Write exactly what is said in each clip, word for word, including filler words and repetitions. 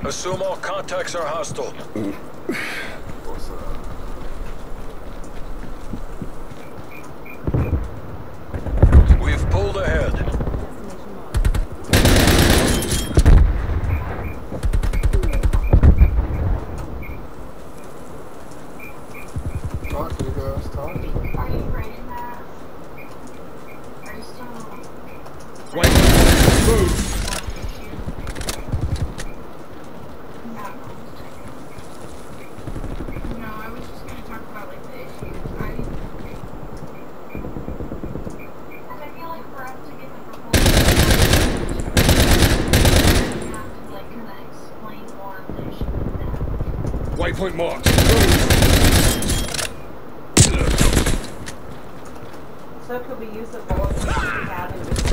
Assume all contacts are hostile. What's up? We've pulled ahead. Talk to you guys, talk to me. Are you writing that? Are you still... Wait, move! No, I was just going to talk about like the issues. I... Because I feel like for us to get the proposal, we have to like kind of explain more of the issue with them. Waypoint marked. So could we use the bullets that we have and just...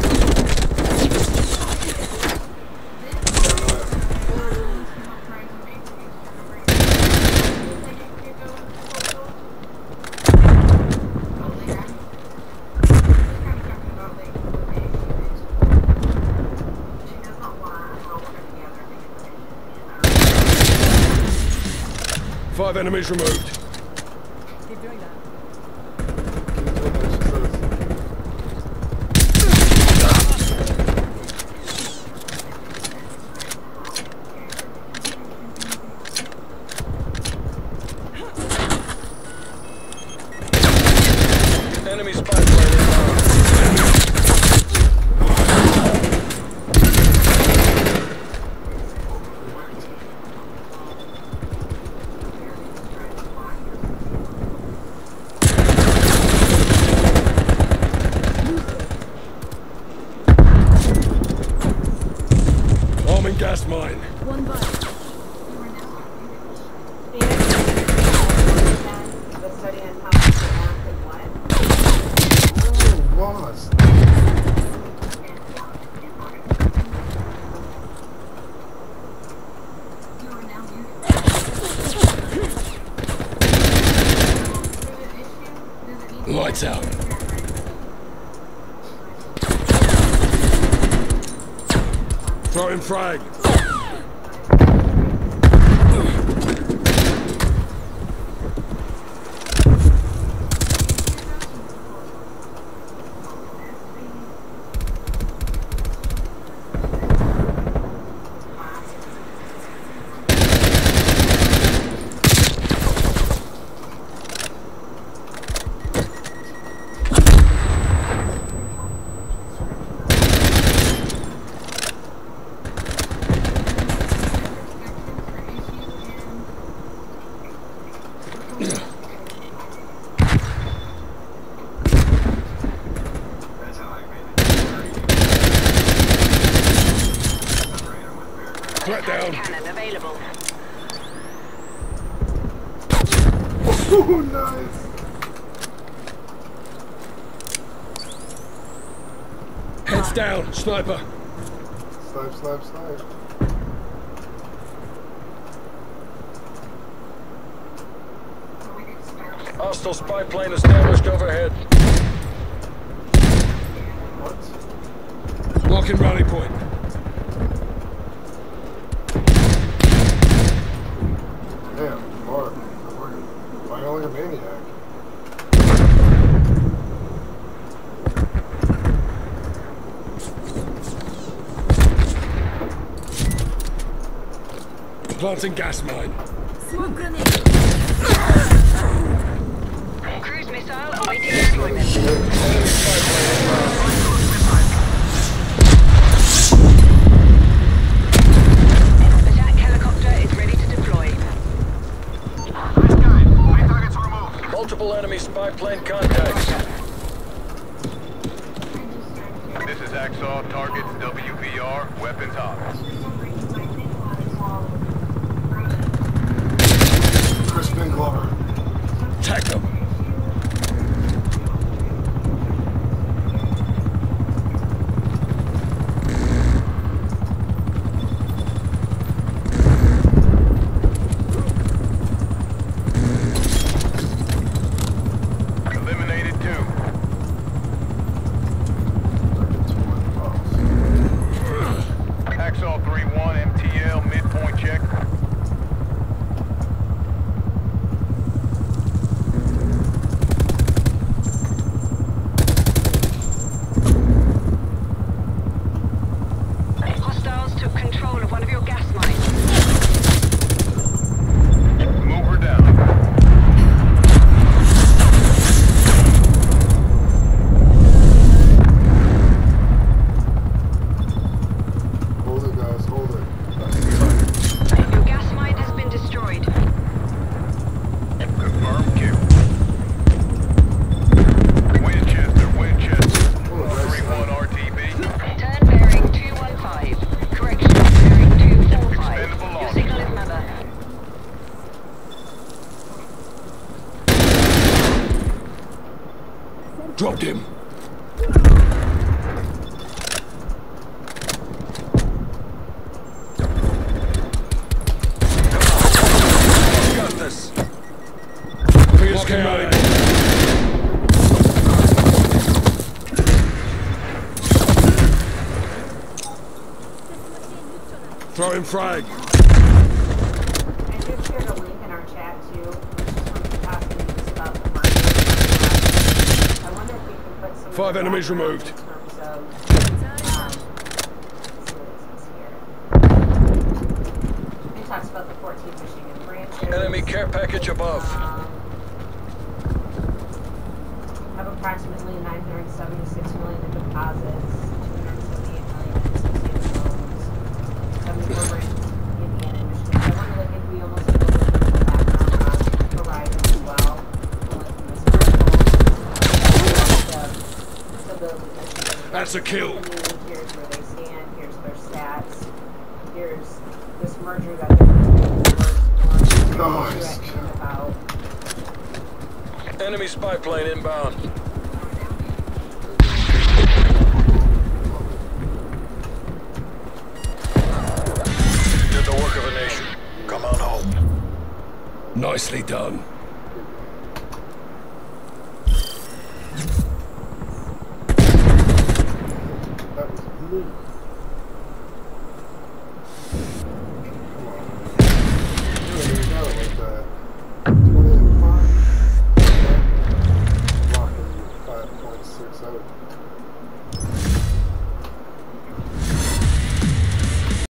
Five enemies removed. Keep doing that. Enemy spy plane inbound. Arming gas mine. One bite. The study on how to act and what? Oh, lost. Lights out. Throwing frag. Threat down. Cannon available. Oh, nice. Heads down. Sniper. Snipe, snipe, snipe. Hostile spy plane established overhead. What? Locking rally point. Damn, Mark. Why you like a maniac? Planting gas mine. Smoke grenade. Cruise missile awaiting deployment. Enemy spy plane inbound. Attack helicopter is ready to deploy. Multiple enemy spy plane contacts. This is Axol, targets W V R, weapons hot. Crispin Glover. Tag them. Eliminated two. Axol three one, M T L, midpoint. Throwing frag. I just shared a link in our chat too, which is from asking us about the market. I wonder if we can put some Five enemies removed. in terms of um, let's see what it says here. It talks about the fourteen Michigan branches. Enemy care package above. Um, have approximately nine hundred seventy-six million in deposits, two hundred seventy-eight million in associated loans, seventy-four branches in Indiana and Michigan. I wonder like if we almost have a little bit of background on Verizon as well. Like in this article, to, to build with Michigan. That's a kill. Here's where they stand, here's their stats, here's this merger that they're doing Nice. about. Enemy spy plane inbound. Did the work of a nation. Come on home. Nicely done. That was me.